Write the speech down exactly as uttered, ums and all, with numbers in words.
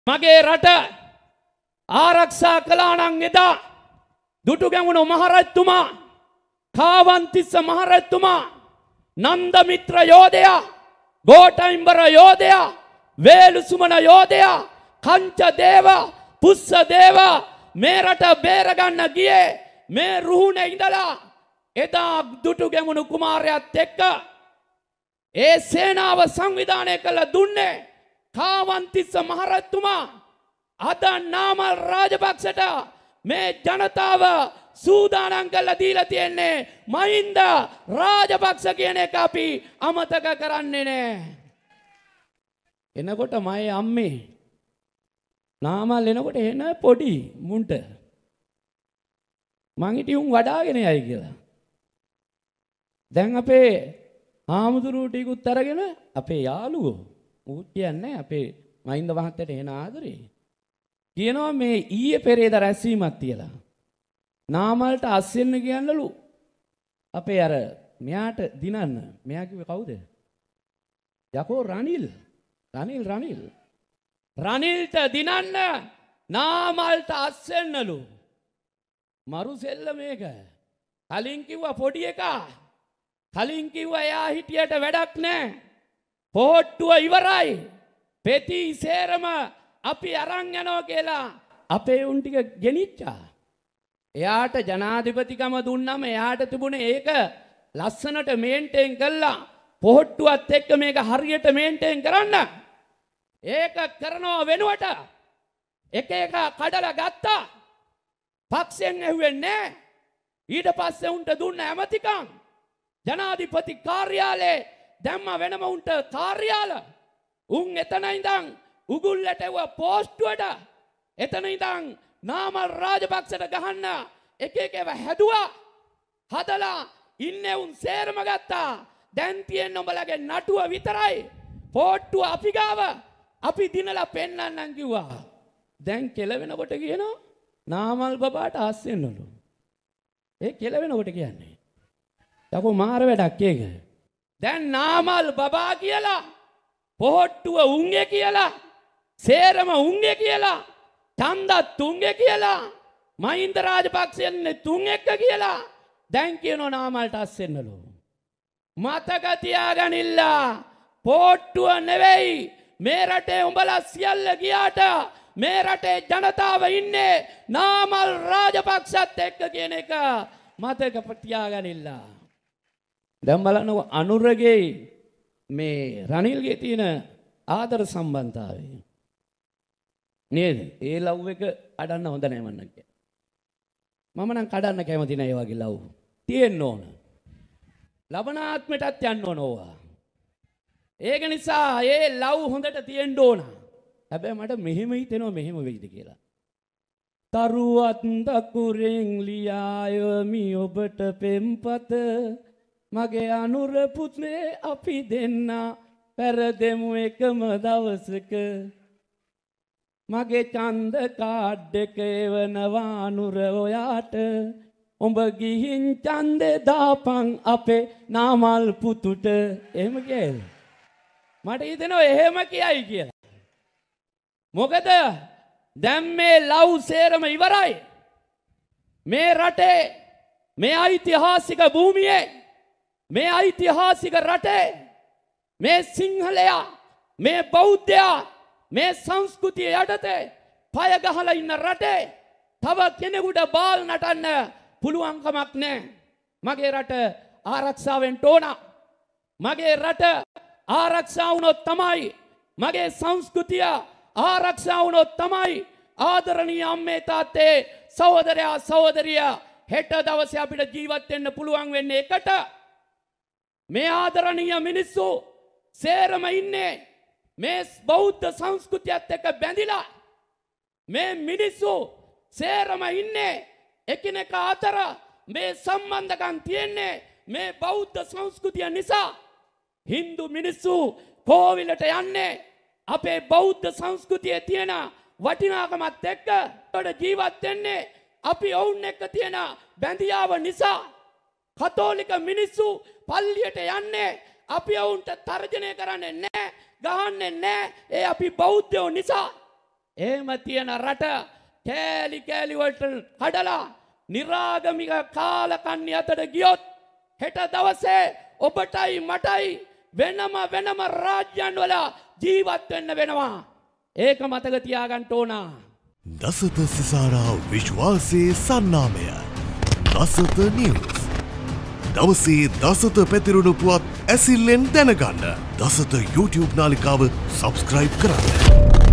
මගේ රට ආරක්ෂා කළා නම් එදා දුටුගැමුණු මහරජතුමා, කාවන්තිස්ස මහරජතුමා, නන්දමිත්‍ර යෝධයා, ගෝඨයිම්බර යෝධයා, වේලුසුමන යෝධයා, කංච දේව, පුස්ස දේව මේ රට බේරගන්න ගියේ මේ රුහුණේ ඉඳලා එදා දුටුගැමුණු කුමාරයාත් එක්ක ඒ සේනාව සංවිධානය කළ දුන්නේ කාවන්තිස්ස මහරජතුමා. අද නාමල් රාජපක්ෂට මේ ජනතාව සූදානම් කරලා දීලා තියෙන්නේ මහින්ද රාජපක්ෂ කියන එක අපි අමතක කරන්නේ නැහැ. එනකොට මගේ අම්මේ නාමල් එනකොට එන පොඩි මුන්ට මං හිටියුන් වඩාගෙන යයි කියලා. දැන් අපේ ආමුදුරු ටිකුත් අරගෙන අපේ යාළුවෝ ඌ කියන්නේ අපේ මහින්ද මහත්තයට එන ආදරේ කියනවා මේ ඊයේ පෙරේද රැස්වීමක් තියලා නාමල්ට අස්සෙන්න කියන්නලු අපේ අර මෙයාට දිනන්න. මෙයා කිව්වේ කවුද? යකෝ රනිල්. රනිල් රනිල් රනිල්ට දිනන්න නාමල්ට අස්සෙන්නලු. මරු සෙල්ල මේක. කලින් කිව්වා පොඩි එකා. කලින් කිව්වා එයා හිටියට වැඩක් නැහැ. පොට්ටුව ඉවරයි. පෙති සේරම අපි අරන් යනවා කියලා අපේ උන් ටික ගෙනිච්චා. එයාට ජනාධිපතිකම දුන්නම එයාට තිබුණේ ඒක ලස්සනට මේන්ටේන් කළා. පොට්ටුවත් එක්ක මේක හරියට මේන්ටේන් කරන්න. ඒක කරනවා වෙනුවට එක එක කඩලා ගත්තා. පක්ෂයෙන් ඇහුවෙන්නේ නැහැ. ඊට පස්සේ උන්ට දුන්න ඇමතිකම් ජනාධිපති කාර්යාලයේ දැම්ම වෙනම උන්ට කාර්යාල. උන් එතන ඉඳන් උගුල්ලට එව පෝස්ටුවට එතන ඉඳන් නාමල් රාජපක්ෂට ගහන්න එක එක ඒවා හැදුවා. හදලා ඉන්නේ උන් සේරම ගත්තා. දැන් තියෙන උඹලගේ නටුව විතරයි. පෝට්ටුව අපි ගාව. අපි දිනලා පෙන්නන්නම් කිව්වා. දැන් කෙලවෙනකොට කියනවා නාමල් බබාට ආස්සෙන්නලු. ඒ කෙලවෙනකොට කියන්නේ යකෝ මාර වැඩක් ඒක. දැන් නාමල් බබා කියලා, පොහොට්ටුව උන්ගේ කියලා, සේරම උන්ගේ කියලා, ඡන්දත් උන්ගේ කියලා, මහින්ද රාජපක්ෂයන්නේ තුන් එක්ක කියලා දැන් කියනවා නාමල්ට අස්සෙන්නලු. මතක තියාගනින්න පොට්ටුව නෙවෙයි මේ රටේ උඹලා සියල්ල ගියාට මේ රටේ ජනතාව ඉන්නේ නාමල් රාජපක්ෂත් එක්ක කියන එක මතක තියාගනින්න. දැන් බලන්නකො අනුරගේ මේ රනිල්ගේ තියෙන ආදර සම්බන්ධතාවය නේද? ඒ ලව් එක අඩන්න හොඳ නැහැ මන්න කිය. මම නම් කඩන්න කැමති නැහැ ඒ වගේ ලව්. තියෙන්න ඕන. ලබනාත්මයටත් යන්න ඕන ඕවා. ඒක නිසා ඒ ලව් හොඳට තියෙන්න ඕන. හැබැයි මට මෙහෙම හිතෙනවා මෙහෙම වෙයිද කියලා. තරුවත් දකුරෙන් ලියායමි ඔබට පෙම්පත මගේ අනුර පුත්නේ අපි දෙන්න පෙරදෙමු එකම දවසක මගේ ඡන්ද කාඩ් එක එවනවා අනුර ඔයාට උඹ ගිහින් ඡන්දේ දාපන් අපේ නාමල් පුතුට. එහෙම කියයි. මට හිතෙනවා එහෙම කියයි කියලා. මොකද දැන් මේ ලව් සේරම ඉවරයි. මේ රටේ මේ ඓතිහාසික භූමියේ මේ ඓතිහාසික රටේ මේ සිංහලයා මේ බෞද්ධයා මේ සංස්කෘතිය යටතේ පය ගහලා ඉන්න රටේ තව කෙනෙකුට බාල් නටන්න පුළුවන් කමක් නැහැ. මගේ රට ආරක්ෂා වෙන්න ඕන. මගේ රට ආරක්ෂා වුණොත් තමයි මගේ සංස්කෘතිය ආරක්ෂා වුණොත් තමයි ආදරණීය අම්මේ තාත්තේ සහෝදරයා සහෝදරියා හෙට දවසේ අපිට ජීවත් වෙන්න පුළුවන් වෙන්නේ එකට. මේ ආදරණීය මිනිස්සු සේරම ඉන්නේ මේ බෞද්ධ සංස්කෘතියත් එක්ක බැඳිලා. මේ මිනිස්සු සේරම ඉන්නේ එකිනෙක අතර මේ සම්බන්ධකම් තියෙන්නේ මේ බෞද්ධ සංස්කෘතිය නිසා. හින්දු මිනිස්සු කෝවිලට යන්නේ අපේ බෞද්ධ සංස්කෘතියේ තියෙන වටිනාකමත් එක්ක. ඒකට ජීවත් වෙන්නේ අපි ඔවුන් එක්ක තියෙන බැඳියාව නිසා. කතෝලික මිනිස්සු පල්ලියට යන්නේ අපි ඔවුන්ට තර්ජනය කරන්නේ නැහැ, ගහන්නේ නැහැ. ඒ අපි බෞද්ධයෝ නිසා. එහෙම තියෙන රට කෑලි කෑලි වලට කඩලා නිරාගමික කාලකන්ණි අතට ගියොත් හෙට දවසේ ඔබටයි මටයි වෙනම වෙනම රාජ්‍යයන් වල ජීවත් වෙන්න වෙනවා. ඒක මතක තියාගන්න ඕන. දසත සිසාරා විශ්වාසයේ සන්නාමය. දසත නිවුස්. දවසේ දසත පැතිරුණු පුවත් ඇසිල්ලෙන් දැනගන්න. දසත YouTube නාලිකාව සබස්ක්‍රයිබ් කරන්න.